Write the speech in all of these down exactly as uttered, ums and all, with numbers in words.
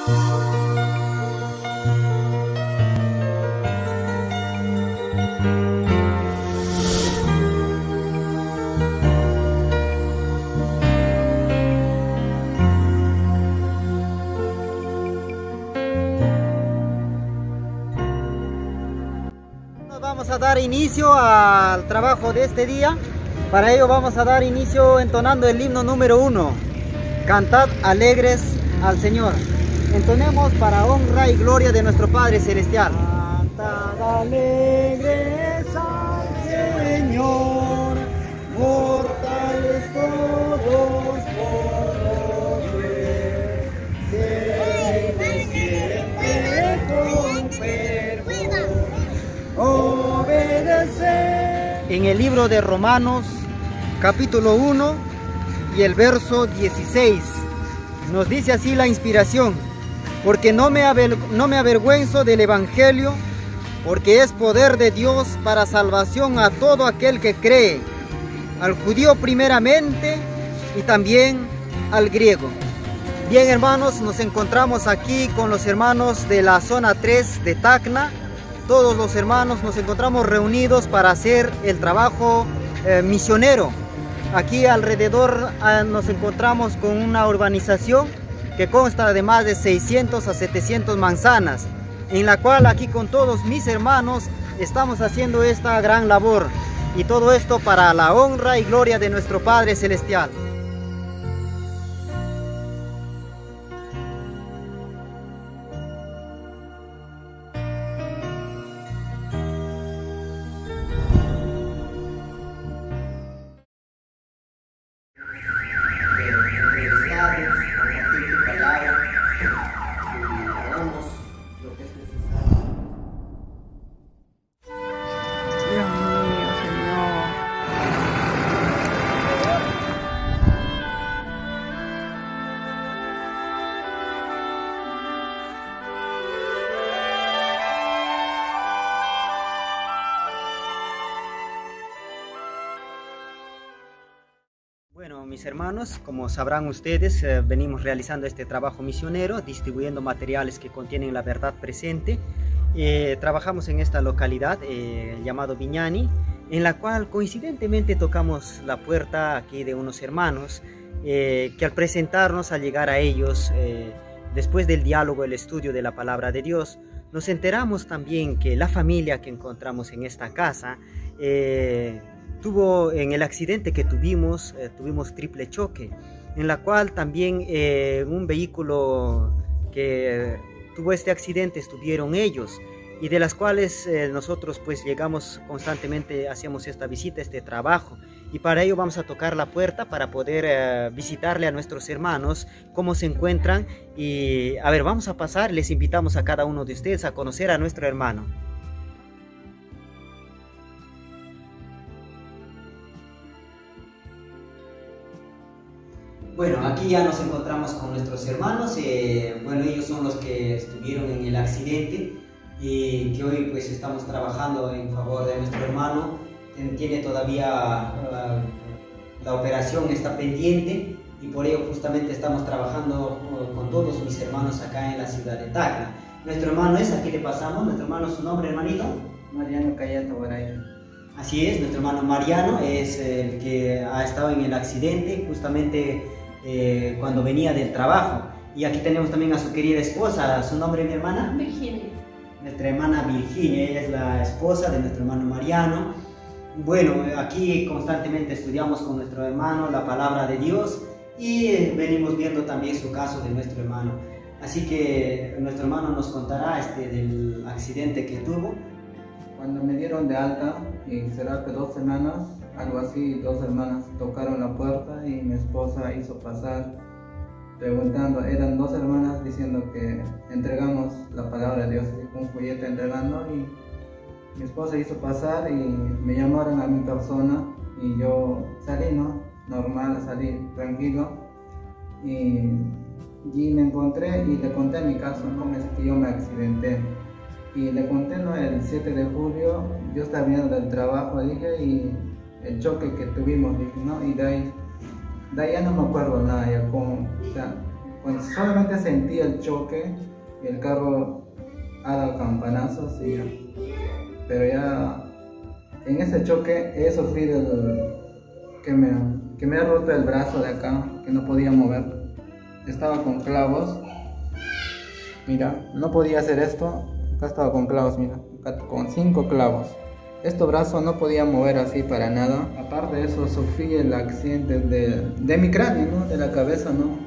Vamos a dar inicio al trabajo de este día. Para ello vamos a dar inicio entonando el himno número uno. Cantad alegres al Señor. Entonemos para honra y gloria de nuestro Padre Celestial. Cantad alegres al Señor, mortales todos por doquier. Servid siempre con fervor. Obedecer. En el libro de Romanos, capítulo uno y el verso dieciséis, nos dice así la inspiración: porque no me, aver, no me avergüenzo del Evangelio, porque es poder de Dios para salvación a todo aquel que cree, al judío primeramente y también al griego. Bien, hermanos, nos encontramos aquí con los hermanos de la zona tres de Tacna. Todos los hermanos nos encontramos reunidos para hacer el trabajo eh, misionero. Aquí alrededor eh, nos encontramos con una urbanización que consta de más de seiscientos a setecientas manzanas, en la cual aquí con todos mis hermanos estamos haciendo esta gran labor, y todo esto para la honra y gloria de nuestro Padre Celestial. Bueno, mis hermanos, como sabrán ustedes, eh, venimos realizando este trabajo misionero, distribuyendo materiales que contienen la verdad presente. Eh, trabajamos en esta localidad eh, llamado Viñani, en la cual coincidentemente tocamos la puerta aquí de unos hermanos eh, que al presentarnos, al llegar a ellos, eh, después del diálogo, el estudio de la palabra de Dios, nos enteramos también que la familia que encontramos en esta casa eh, tuvo, en el accidente que tuvimos, eh, tuvimos triple choque, en la cual también eh, un vehículo que tuvo este accidente estuvieron ellos, y de las cuales eh, nosotros pues llegamos constantemente, hacíamos esta visita, este trabajo, y para ello vamos a tocar la puerta para poder eh, visitarle a nuestros hermanos cómo se encuentran. Y a ver, vamos a pasar, les invitamos a cada uno de ustedes a conocer a nuestro hermano. Bueno, aquí ya nos encontramos con nuestros hermanos. Eh, bueno, ellos son los que estuvieron en el accidente y que hoy pues estamos trabajando en favor de nuestro hermano. Tiene todavía uh, la operación está pendiente, y por ello justamente estamos trabajando uh, con todos mis hermanos acá en la ciudad de Tacna. Nuestro hermano es, aquí le pasamos, nuestro hermano, ¿su nombre, hermanito? Mariano Cayato Baraya. Así es, nuestro hermano Mariano es el que ha estado en el accidente justamente Eh, cuando venía del trabajo. Y aquí tenemos también a su querida esposa. ¿Su nombre, mi hermana? Virginia. Nuestra hermana Virginia, ella es la esposa de nuestro hermano Mariano. Bueno, aquí constantemente estudiamos con nuestro hermano la palabra de Dios, y venimos viendo también su caso de nuestro hermano. Así que nuestro hermano nos contará este, del accidente que tuvo. Cuando me dieron de alta, y será que dos semanas, algo así, dos hermanas tocaron la puerta y mi esposa hizo pasar preguntando, eran dos hermanas diciendo que entregamos la palabra de Dios, un folleto entregando, y mi esposa hizo pasar y me llamaron a mi persona y yo salí, ¿no? Normal, salí tranquilo, y, y me encontré y le conté mi caso, ¿no? Es que yo me accidenté. Y le conté, ¿no? El siete de julio, yo estaba viniendo del trabajo, dije, y el choque que tuvimos, dije, ¿no? Y de ahí, de ahí ya no me acuerdo nada, ya con, o sea, Pues solamente sentí el choque y el carro ha dado campanazos y ya. Pero ya en ese choque he sufrido el, que, me, que me ha roto el brazo de acá, que no podía mover. Estaba con clavos. Mira, no podía hacer esto. Acá estaba con clavos, mira, acá con cinco clavos. Este brazo no podía mover así para nada. Aparte de eso, sufrí el accidente de, de mi cráneo, ¿no? De la cabeza, ¿no?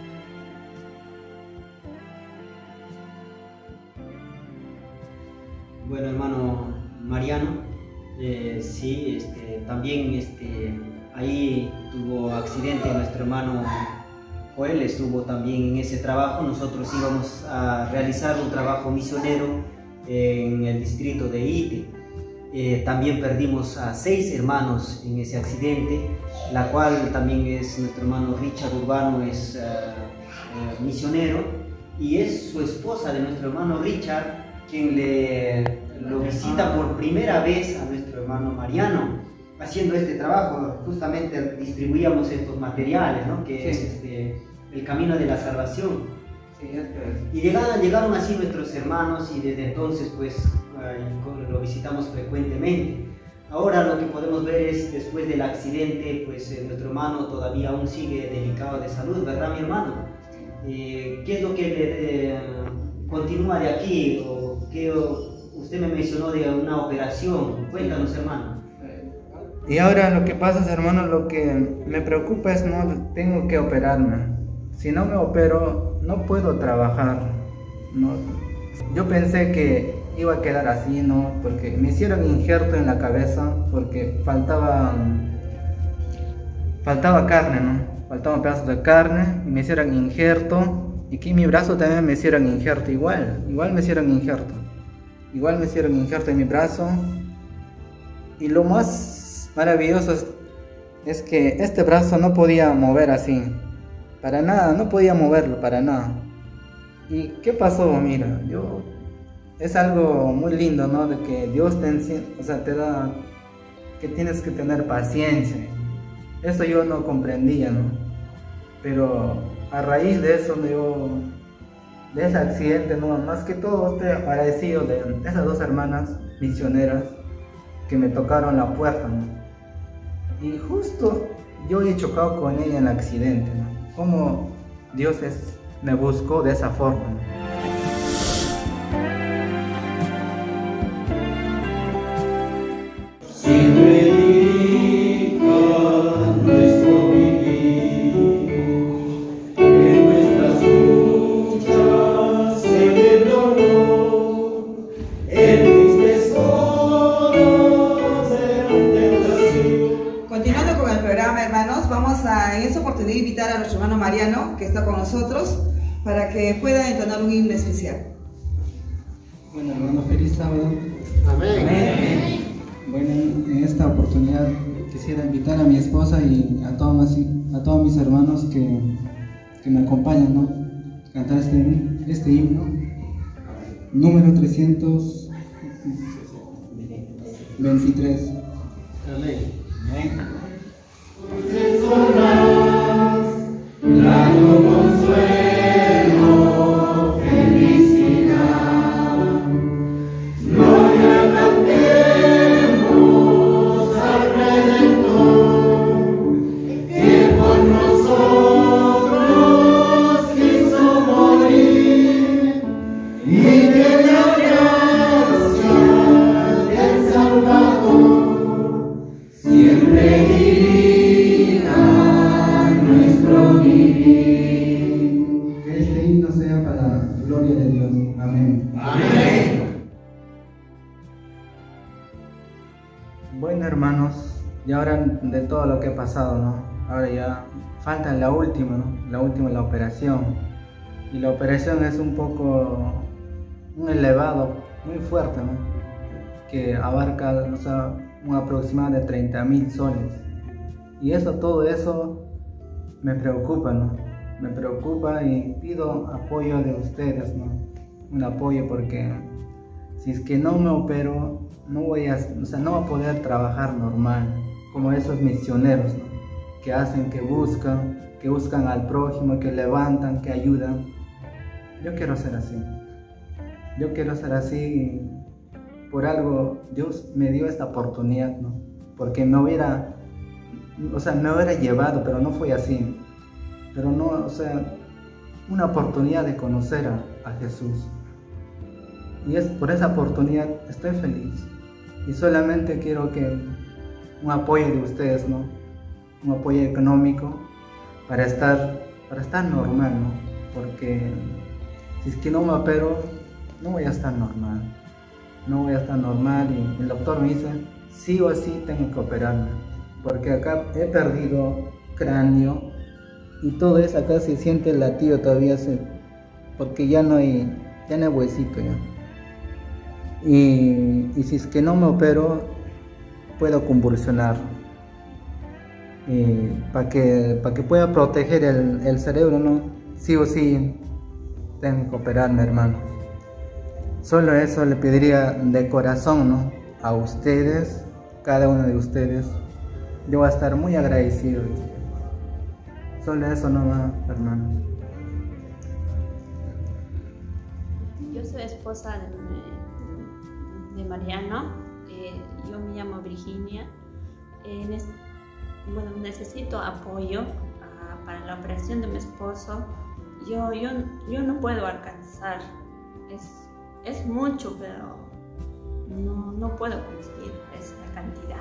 Bueno, hermano Mariano, eh, sí, este, también este, ahí tuvo accidente nuestro hermano Joel, estuvo también en ese trabajo. Nosotros íbamos a realizar un trabajo misionero en el distrito de Ite. Eh, también perdimos a seis hermanos en ese accidente, la cual también es nuestro hermano Richard Urbano, es uh, uh, misionero, y es su esposa de nuestro hermano Richard quien le lo visita por primera vez a nuestro hermano Mariano haciendo este trabajo. Justamente distribuíamos estos materiales, ¿no? Que sí. es este, el camino de la salvación. Sí, es que... Y llegaron, llegaron así nuestros hermanos, y desde entonces pues lo visitamos frecuentemente. Ahora lo que podemos ver es, después del accidente, pues eh, nuestro hermano todavía aún sigue delicado de salud, ¿verdad, mi hermano? Eh, ¿Qué es lo que le, eh, continúa de aquí? O que usted me mencionó de una operación. Cuéntanos, hermano. Y ahora lo que pasa, hermano, lo que me preocupa es no tengo que operarme. Si no me opero, no puedo trabajar, ¿no? Yo pensé que iba a quedar así, ¿no? Porque me hicieron injerto en la cabeza porque faltaba faltaba carne, ¿no? Faltaban pedazos de carne y me hicieron injerto. Y aquí en mi brazo también me hicieron injerto, igual, igual me hicieron injerto. Igual me hicieron injerto en mi brazo. Y lo más maravilloso es, es que este brazo no podía mover así. Para nada, no podía moverlo, para nada. ¿Y qué pasó? Mira, yo... Es algo muy lindo, ¿no? De que Dios te, o sea, te da que tienes que tener paciencia. Eso yo no comprendía, ¿no? Pero a raíz de eso, yo, de ese accidente, ¿no? Más que todo estoy agradecido de esas dos hermanas misioneras que me tocaron la puerta, ¿no? Y justo yo he chocado con ella en el accidente, ¿no? Como Dios es, me buscó de esa forma, ¿no? Invitar a nuestro hermano Mariano, que está con nosotros, para que pueda entonar un himno especial. Bueno, hermano, feliz sábado. Amén. Amén. Bueno, en esta oportunidad quisiera invitar a mi esposa y a todos, a todos mis hermanos que, que me acompañan, ¿no? A cantar este, este himno, número trescientos veintitrés. Amén. Amén. Dando consuelo, felicidad, gloria cantemos al Redentor, que por nosotros quiso morir, y de la gracia del Salvador siempre irá nuestro vivir. Que este himno sea para la gloria de Dios. Amén. Amén. Bueno, hermanos, y ahora de todo lo que ha pasado, ¿no? Ahora ya falta la última, ¿no? La última, la operación. Y la operación es un poco, un elevado, muy fuerte, ¿no? Que abarca, o sea, un aproximado de treinta mil soles. Y eso, todo eso me preocupa, ¿no? Me preocupa y pido apoyo de ustedes, ¿no? Un apoyo porque si es que no me opero, no voy a, o sea, no voy a poder trabajar normal, como esos misioneros, ¿no? Que hacen, que buscan, que buscan al prójimo, que levantan, que ayudan. Yo quiero ser así. Yo quiero ser así. Por algo Dios me dio esta oportunidad, ¿no? Porque me hubiera, o sea, me hubiera llevado, pero no fue así. Pero no, o sea, una oportunidad de conocer a, a Jesús. Y es por esa oportunidad estoy feliz. Y solamente quiero que un apoyo de ustedes, ¿no? Un apoyo económico para estar, para estar normal, ¿no? Porque si es que no me opero, no voy a estar normal. No voy a estar normal y el doctor me dice, sí o sí tengo que operarme. Porque acá he perdido cráneo y todo eso acá se siente el latido todavía, se, porque ya no hay, ya no hay huesito ya. Y, y si es que no me opero, puedo convulsionar. Para que, para que pueda proteger el, el cerebro, ¿no? Sí o sí tengo que operarme, hermano. Solo eso le pediría de corazón, ¿no? A ustedes, cada uno de ustedes. Yo voy a estar muy agradecido. Solo eso nomás, hermano. Yo soy esposa de, de Mariano. Eh, yo me llamo Virginia. Eh, nes, bueno, necesito apoyo uh, para la operación de mi esposo. Yo, yo, yo no puedo alcanzar. Es, Es mucho, pero no, no puedo conseguir esa cantidad.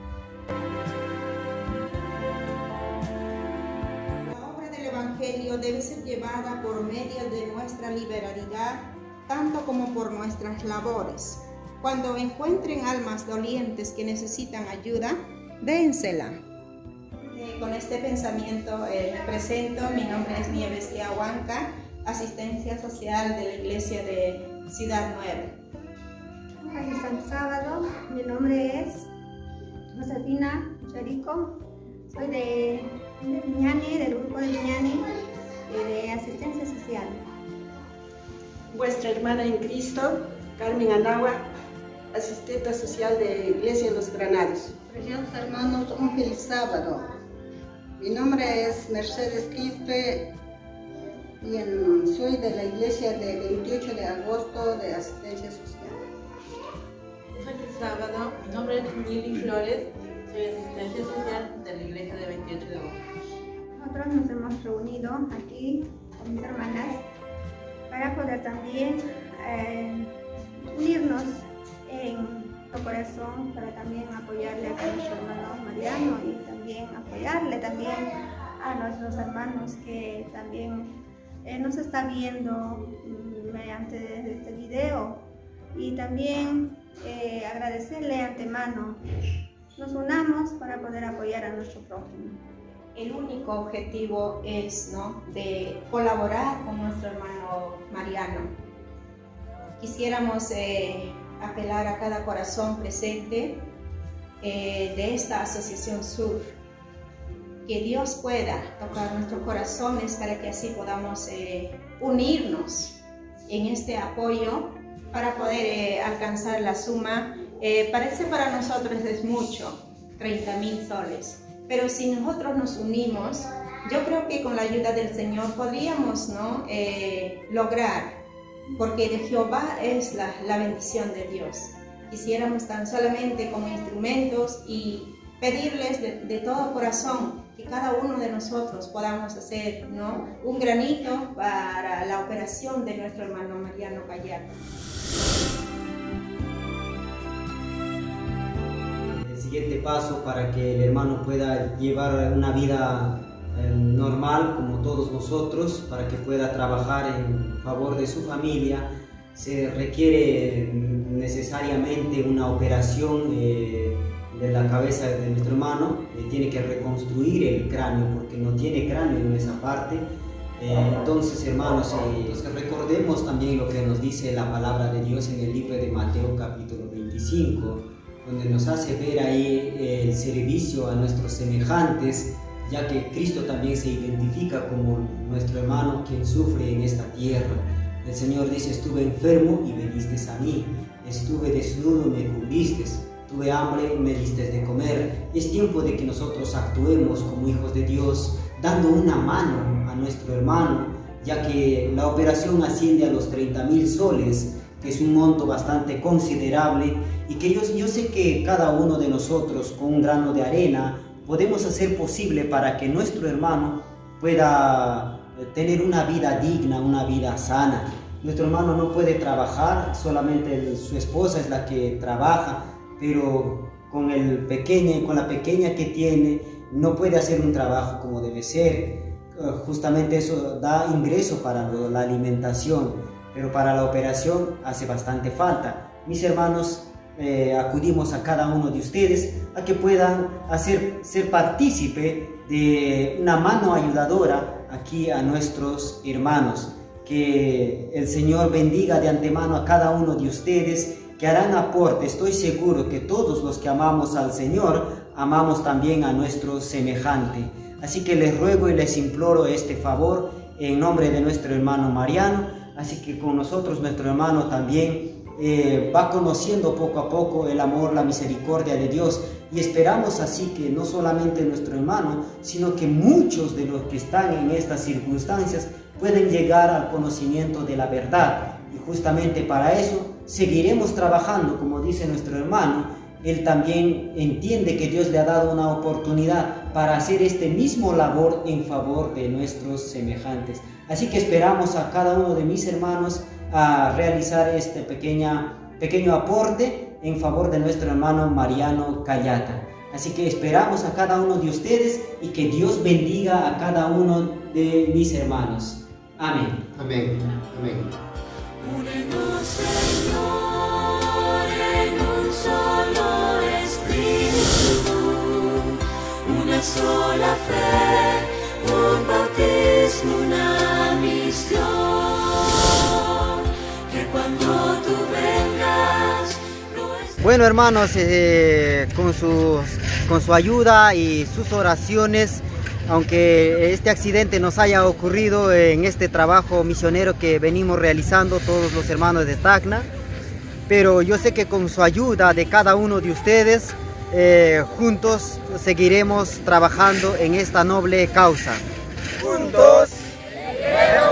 La obra del Evangelio debe ser llevada por medio de nuestra liberalidad, tanto como por nuestras labores. Cuando encuentren almas dolientes que necesitan ayuda, dénsela. Eh, con este pensamiento eh, me presento. Mi nombre es Nieves Yahuanca, asistencia social de la iglesia de Ciudad Nueva. Hoy es Santo Sábado, mi nombre es Josefina Charico, soy de, de Viñani, del grupo de Viñani, de asistencia social. Vuestra hermana en Cristo, Carmen Anagua, asistente social de Iglesia de los Granados. Preciosos hermanos, un feliz sábado. Mi nombre es Mercedes Quispe y en, soy de la iglesia de veintiocho de agosto de asistencia social. Feliz sábado, mi nombre es Mili Flores, soy asistencia social de la iglesia de veintiocho de agosto. Nosotros nos hemos reunido aquí con mis hermanas para poder también eh, unirnos en nuestro corazón para también apoyarle a nuestro hermano Mariano y también apoyarle también a nuestros hermanos que también eh, nos está viendo mediante este video, y también eh, agradecerle de antemano. Nos unamos para poder apoyar a nuestro prójimo. El único objetivo es, ¿no?, de colaborar con nuestro hermano Mariano. Quisiéramos eh, apelar a cada corazón presente eh, de esta Asociación Sur, que Dios pueda tocar nuestros corazones para que así podamos eh, unirnos en este apoyo para poder eh, alcanzar la suma. Eh, parece para nosotros es mucho, treinta mil soles, pero si nosotros nos unimos, yo creo que con la ayuda del Señor podríamos, ¿no?, eh, lograr, porque de Jehová es la, la bendición de Dios. Quisiéramos tan solamente como instrumentos y pedirles de, de todo corazón que cada uno de nosotros podamos hacer, ¿no?, un granito para la operación de nuestro hermano Mariano Gallardo. El siguiente paso para que el hermano pueda llevar una vida eh, normal como todos nosotros, para que pueda trabajar en favor de su familia, se requiere necesariamente una operación eh, de la cabeza de nuestro hermano. Eh, tiene que reconstruir el cráneo porque no tiene cráneo en esa parte. Eh, entonces, hermanos, eh, recordemos también lo que nos dice la palabra de Dios en el libro de Mateo capítulo veinticinco, donde nos hace ver ahí eh, el servicio a nuestros semejantes, ya que Cristo también se identifica como nuestro hermano quien sufre en esta tierra. El Señor dice: estuve enfermo y viniste a mí, estuve desnudo y me cubriste, tuve hambre y me diste de comer. Es tiempo de que nosotros actuemos como hijos de Dios, dando una mano a nuestro hermano, ya que la operación asciende a los treinta mil soles, que es un monto bastante considerable, y que yo, yo sé que cada uno de nosotros con un grano de arena podemos hacer posible para que nuestro hermano pueda tener una vida digna, una vida sana. Nuestro hermano no puede trabajar, solamente su esposa es la que trabaja, pero con, el pequeño, con la pequeña que tiene no puede hacer un trabajo como debe ser. Justamente eso da ingreso para la alimentación, pero para la operación hace bastante falta. Mis hermanos, eh, acudimos a cada uno de ustedes a que puedan hacer, ser partícipe de una mano ayudadora aquí a nuestros hermanos. Que el Señor bendiga de antemano a cada uno de ustedes que harán aporte. Estoy seguro que todos los que amamos al Señor amamos también a nuestro semejante. Así que les ruego y les imploro este favor en nombre de nuestro hermano Mariano. Así que con nosotros nuestro hermano también eh, va conociendo poco a poco el amor, la misericordia de Dios. Y esperamos así que no solamente nuestro hermano, sino que muchos de los que están en estas circunstancias pueden llegar al conocimiento de la verdad. Y justamente para eso seguiremos trabajando, como dice nuestro hermano. Él también entiende que Dios le ha dado una oportunidad para hacer este mismo labor en favor de nuestros semejantes. Así que esperamos a cada uno de mis hermanos a realizar este pequeña, pequeño aporte en favor de nuestro hermano Mariano Callata. Así que esperamos a cada uno de ustedes y que Dios bendiga a cada uno de mis hermanos. Amén. Amén. Amén. Únenos, Señor, en un solo espíritu, una sola fe, un bautismo, una misión, que cuando tú vengas... Bueno, hermanos, eh, con, sus, con su ayuda y sus oraciones, aunque este accidente nos haya ocurrido en este trabajo misionero que venimos realizando todos los hermanos de Tacna, pero yo sé que con su ayuda de cada uno de ustedes, eh, juntos seguiremos trabajando en esta noble causa. Juntos